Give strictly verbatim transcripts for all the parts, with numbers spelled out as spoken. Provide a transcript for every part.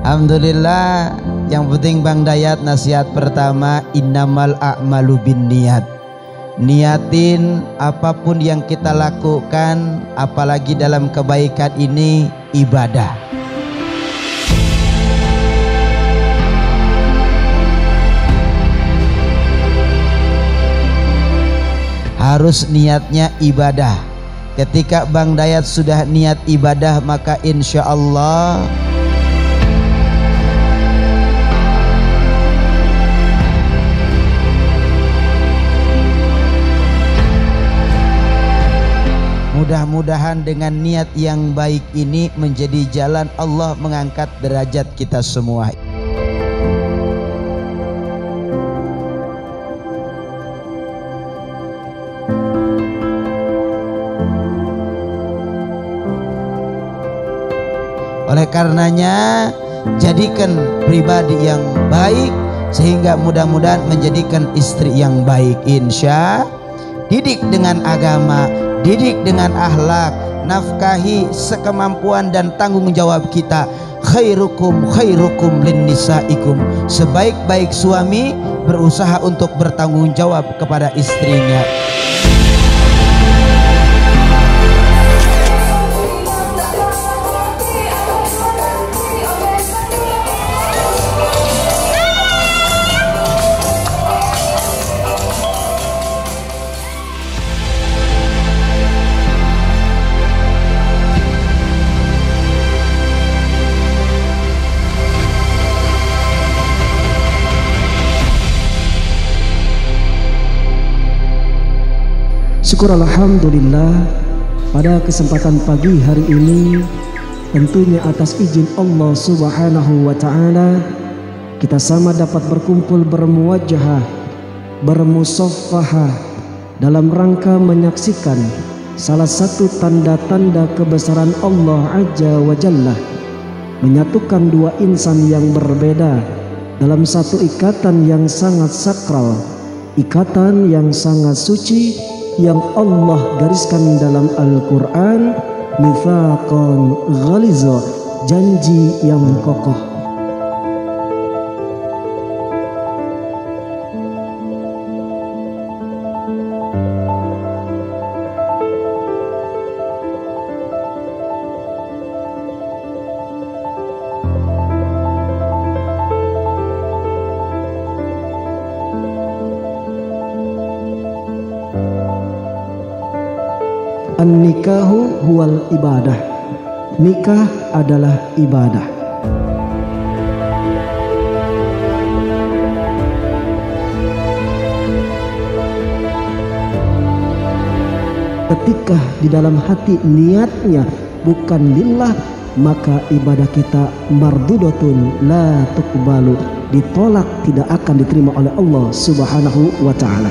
Alhamdulillah. Yang penting Bang Dayat, nasihat pertama, innamal a'malu binniyat. Niatin apapun yang kita lakukan, apalagi dalam kebaikan ini, ibadah. Harus niatnya ibadah. Ketika Bang Dayat sudah niat ibadah, maka insya Allah mudah-mudahan dengan niat yang baik ini menjadi jalan Allah mengangkat derajat kita semua. Oleh karenanya, jadikan pribadi yang baik sehingga mudah-mudahan menjadikan istri yang baik. Insya didik dengan agama, didik dengan akhlak, nafkahi sekemampuan dan tanggung jawab kita. Khairukum khairukum linnisaikum. Sebaik-baik suami berusaha untuk bertanggung jawab kepada istrinya. Syukur alhamdulillah, pada kesempatan pagi hari ini, tentunya atas izin Allah subhanahu wa ta'ala, kita sama dapat berkumpul bermuwajahah, bermusaffahah dalam rangka menyaksikan salah satu tanda-tanda kebesaran Allah Azza wa Jalla, menyatukan dua insan yang berbeda dalam satu ikatan yang sangat sakral, ikatan yang sangat suci yang Allah gariskan dalam Al-Quran, mitsaqan ghaliza, janji yang kokoh. An-nikahu huwal ibadah. Nikah adalah ibadah. Ketika di dalam hati niatnya bukan lillah, maka ibadah kita mardudatun la tuqbalu, ditolak, tidak akan diterima oleh Allah subhanahu wa ta'ala.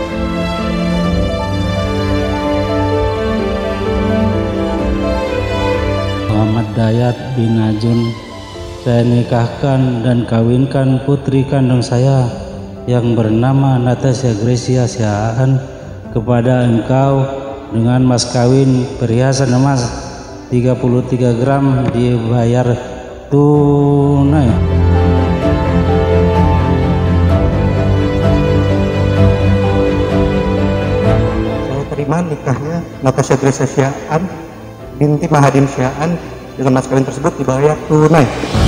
Muhammad Dayat bin Ajun, saya nikahkan dan kawinkan putri kandung saya yang bernama Natasha Gracia Siaan kepada engkau dengan mas kawin perhiasan emas tiga puluh tiga gram dibayar tunai. Saya terima nikahnya Natasha Gracia Siaan binti Mahadim Siaan dengan mas kawin tersebut dibayar tunai.